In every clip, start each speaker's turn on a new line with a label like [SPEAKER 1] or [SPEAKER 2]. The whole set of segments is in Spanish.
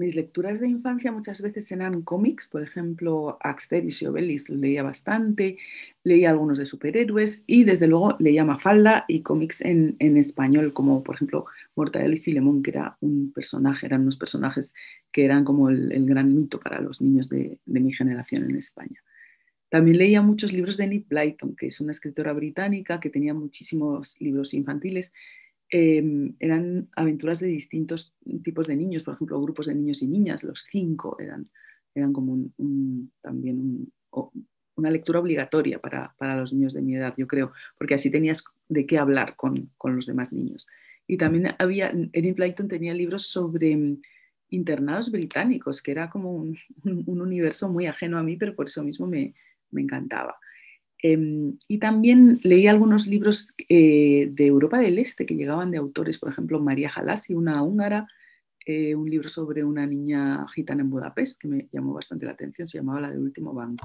[SPEAKER 1] Mis lecturas de infancia muchas veces eran cómics, por ejemplo, Asterix y Obelix leía bastante, leía algunos de superhéroes y desde luego leía Mafalda y cómics en español, como por ejemplo Mortadelo y Filemón, que era un personaje, eran unos personajes que eran como el gran mito para los niños de mi generación en España. También leía muchos libros de Enid Blyton, que es una escritora británica que tenía muchísimos libros infantiles. Eran aventuras de distintos tipos de niños, por ejemplo, grupos de niños y niñas, los cinco eran como también una lectura obligatoria para los niños de mi edad, yo creo, porque así tenías de qué hablar con los demás niños. Y también Enid Blyton tenía libros sobre internados británicos, que era como un universo muy ajeno a mí, pero por eso mismo me encantaba. Y también leí algunos libros de Europa del Este que llegaban de autores, por ejemplo, María Jalasi, una húngara, un libro sobre una niña gitana en Budapest que me llamó bastante la atención, se llamaba La del último banco.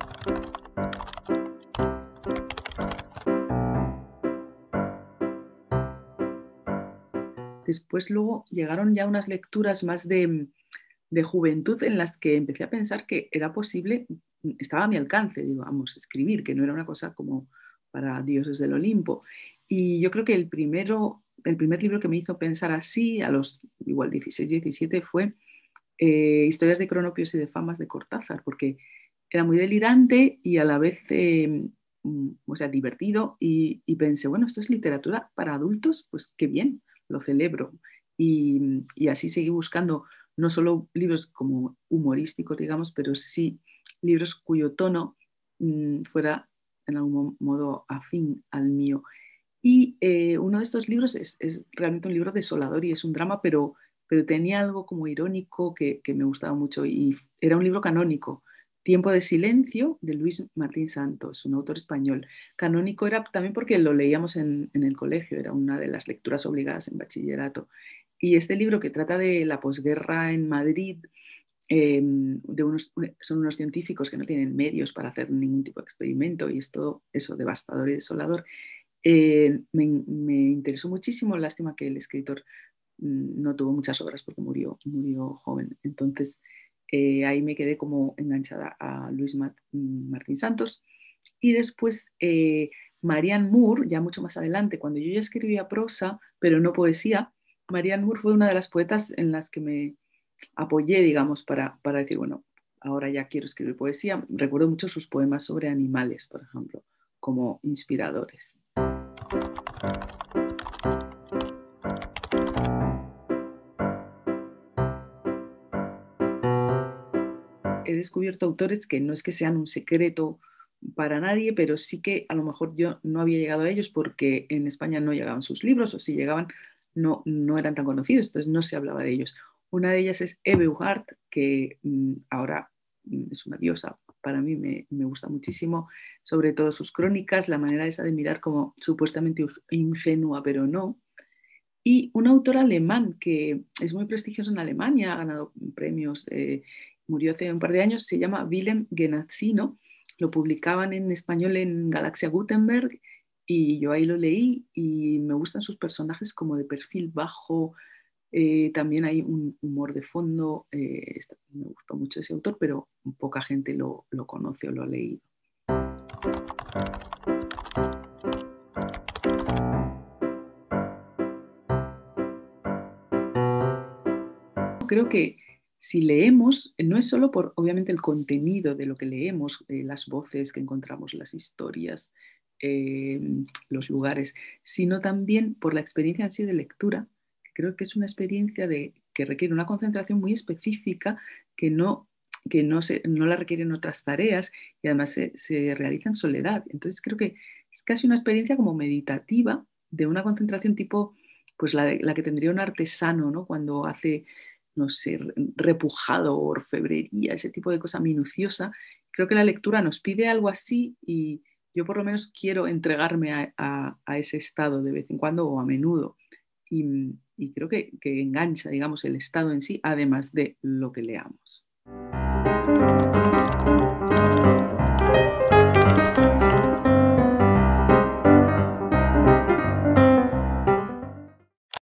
[SPEAKER 1] Después luego llegaron ya unas lecturas más de juventud en las que empecé a pensar que era posible, estaba a mi alcance, digamos, escribir, que no era una cosa como para dioses del Olimpo. Y yo creo que el primer libro que me hizo pensar así, a los igual 16, 17, fue Historias de Cronopios y de Famas de Cortázar, porque era muy delirante y a la vez o sea, divertido y pensé, bueno, esto es literatura para adultos, pues qué bien, lo celebro. Y así seguí buscando no solo libros como humorísticos, digamos, pero sí libros cuyo tono fuera en algún modo afín al mío. Y uno de estos libros es realmente un libro desolador y es un drama, pero tenía algo como irónico que me gustaba mucho y era un libro canónico. Tiempo de silencio de Luis Martín Santos, un autor español. Canónico era también porque lo leíamos en el colegio, era una de las lecturas obligadas en bachillerato. Y este libro que trata de la posguerra en Madrid, son unos científicos que no tienen medios para hacer ningún tipo de experimento y es todo eso devastador y desolador. Me interesó muchísimo, lástima que el escritor no tuvo muchas obras porque murió joven. Entonces ahí me quedé como enganchada a Luis Martín Santos. Y después Marianne Moore, ya mucho más adelante, cuando yo ya escribía prosa, pero no poesía, Marianne Moore fue una de las poetas en las que me apoyé, digamos, para decir, bueno, ahora ya quiero escribir poesía. Recuerdo mucho sus poemas sobre animales, por ejemplo, como inspiradores. He descubierto autores que no es que sean un secreto para nadie, pero sí que a lo mejor yo no había llegado a ellos porque en España no llegaban sus libros o si llegaban no eran tan conocidos, entonces no se hablaba de ellos. Una de ellas es Eve Uhart, que ahora es una diosa, para mí me gusta muchísimo, sobre todo sus crónicas, la manera esa de mirar como supuestamente ingenua, pero no. Y un autor alemán que es muy prestigioso en Alemania, ha ganado premios, murió hace un par de años, se llama Willem Genazzino, lo publicaban en español en Galaxia Gutenberg y yo ahí lo leí y me gustan sus personajes como de perfil bajo, también hay un humor de fondo, me gustó mucho ese autor, pero poca gente lo conoce o lo ha leído. Creo que si leemos, no es solo por, obviamente, el contenido de lo que leemos, las voces que encontramos, las historias, eh, los lugares, sino también por la experiencia en sí de lectura, que creo que es una experiencia que requiere una concentración muy específica que no la requieren otras tareas y además se realiza en soledad. Entonces creo que es casi una experiencia como meditativa de una concentración tipo pues la que tendría un artesano, ¿no? Cuando hace no sé, repujado, orfebrería, ese tipo de cosa minuciosa. Creo que la lectura nos pide algo así y yo por lo menos quiero entregarme a ese estado de vez en cuando o a menudo. Y creo que engancha, digamos, el estado en sí, además de lo que leamos.